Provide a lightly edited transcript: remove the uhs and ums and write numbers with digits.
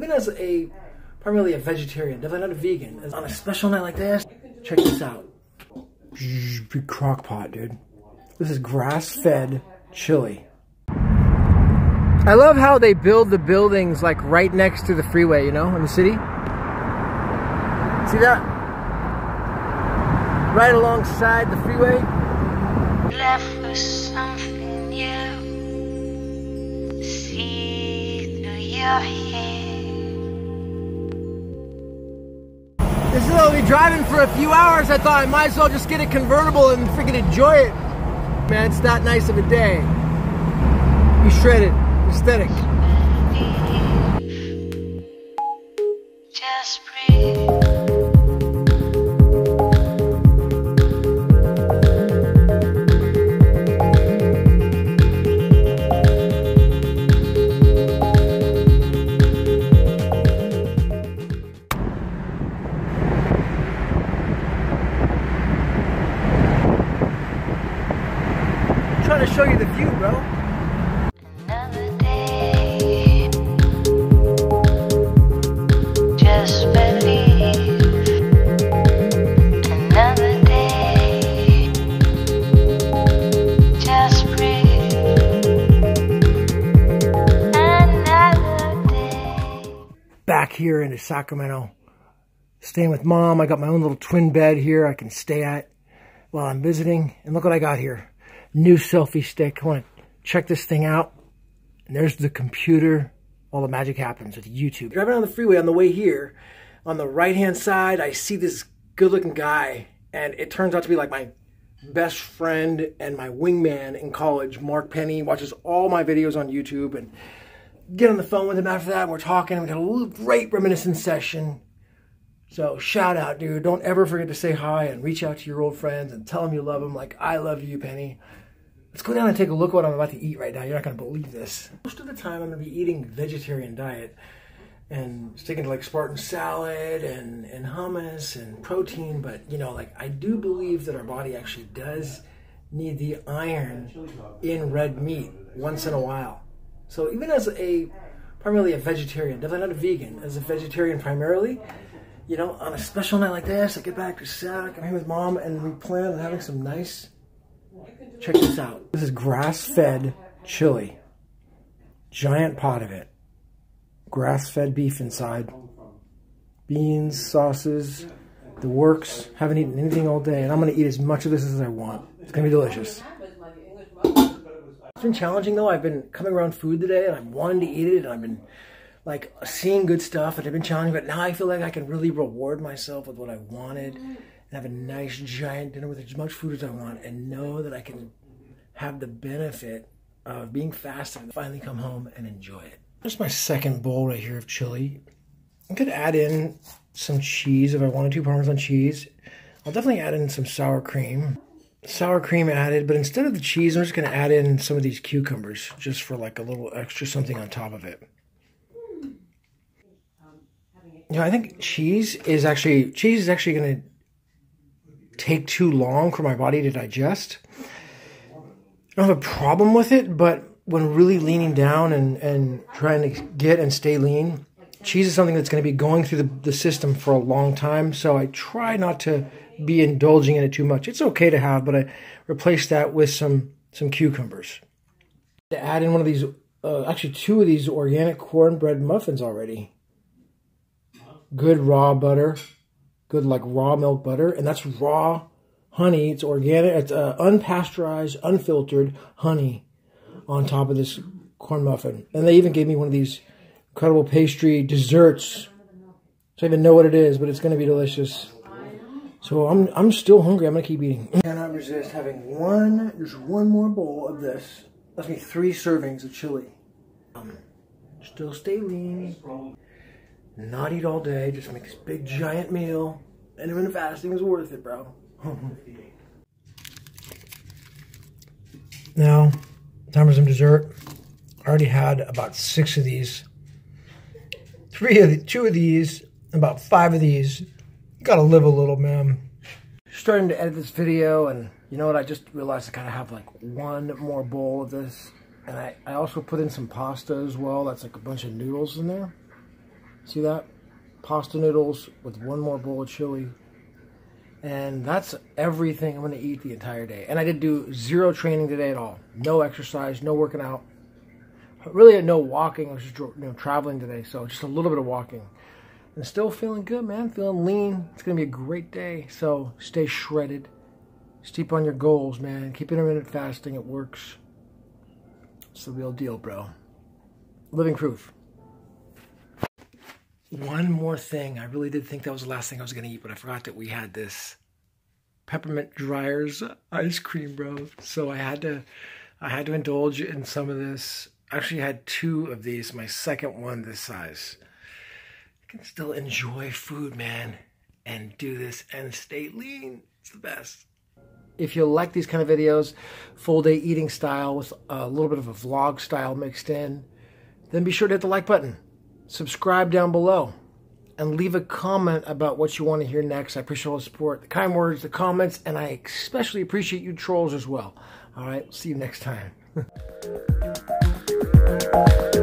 even as a primarily a vegetarian, definitely not a vegan, on a special night like this, check this out. Big crock pot, dude. This is grass-fed chili. I love how they build the buildings like right next to the freeway, you know, in the city. See that? Right alongside the freeway. Left for something new. See through your hair. This is I'll be driving for a few hours. I thought I might as well just get a convertible and freaking enjoy it. Man, it's that nice of a day. Be shredded, aesthetic. Just breathe. Trying to show you the view, bro. Another day. Just believe. Another day. Just breathe. Another day. Back here in Sacramento, staying with mom. I got my own little twin bed here I can stay at while I'm visiting. And look what I got here. New selfie stick. I want to check this thing out. And there's the computer. All the magic happens with YouTube. Driving on the freeway on the way here, on the right-hand side, I see this good-looking guy. And it turns out to be like my best friend and my wingman in college, Mark Penny. Watches all my videos on YouTube. And get on the phone with him after that. And we're talking. We got a little great reminiscence session. So shout out, dude. Don't ever forget to say hi and reach out to your old friends and tell them you love them like I love you, Penny. Let's go down and take a look at what I'm about to eat right now. You're not going to believe this. Most of the time, I'm going to be eating vegetarian diet and sticking to like Spartan salad and hummus and protein. But, you know, like I do believe that our body actually does need the iron in red meat once in a while. So even as a primarily a vegetarian, definitely not a vegan, as a vegetarian primarily, you know, on a special night like this, I get back to Sac, I'm here with mom, and we plan on having some nice, check this out. This is grass-fed chili. Giant pot of it. Grass-fed beef inside. Beans, sauces, the works. Haven't eaten anything all day, and I'm going to eat as much of this as I want. It's going to be delicious. It's been challenging, though. I've been coming around food today, and I'm wanting to eat it, and I've been like seeing good stuff, and I've been challenging, but now I feel like I can really reward myself with what I wanted and have a nice giant dinner with as much food as I want and know that I can have the benefit of being fasted and finally come home and enjoy it. There's my second bowl right here of chili. I could add in some cheese if I wanted to, Parmesan cheese. I'll definitely add in some sour cream. Sour cream added, but instead of the cheese, I'm just going to add in some of these cucumbers just for like a little extra something on top of it. You know, I think cheese is actually going to take too long for my body to digest. I don't have a problem with it, but when really leaning down and trying to get and stay lean, cheese is something that's going to be going through the system for a long time. So I try not to be indulging in it too much. It's okay to have, but I replace that with some cucumbers. To add in one of these, actually two of these organic cornbread muffins already. Good raw butter, good like raw milk butter, and that's raw honey. It's organic, it's unpasteurized, unfiltered honey on top of this corn muffin. And they even gave me one of these incredible pastry desserts. So I don't even know what it is, but it's going to be delicious. So I'm still hungry. I'm going to keep eating. I cannot resist having just one more bowl of this. That's me 3 servings of chili. Still stay lean. Not eat all day, just make this big giant meal. Intermittent fasting is worth it, bro. Now, time for some dessert. I already had about 6 of these. 2 of these, about 5 of these. Gotta live a little, man. Starting to edit this video, and you know what? I just realized I kind of have like one more bowl of this. And I also put in some pasta as well. That's like a bunch of noodles in there. See that? Pasta noodles with one more bowl of chili. And that's everything I'm going to eat the entire day. And I did do zero training today at all. No exercise, no working out. Really no walking. I was just traveling today, so just a little bit of walking. And still feeling good, man. Feeling lean. It's going to be a great day. So stay shredded. Steep on your goals, man. Keep intermittent fasting. It works. It's the real deal, bro. Living proof. One more thing. I really did think that was the last thing I was going to eat, but I forgot that we had this peppermint dryers ice cream, bro. So I had to indulge in some of this. I actually had 2 of these. My second one this size. I can still enjoy food, man, and do this and stay lean. It's the best. If you like these kind of videos, full day eating style with a little bit of a vlog style mixed in, then be sure to hit the like button. Subscribe down below and leave a comment about what you want to hear next. I appreciate all the support, the kind words, the comments, and I especially appreciate you trolls as well. All right, see you next time.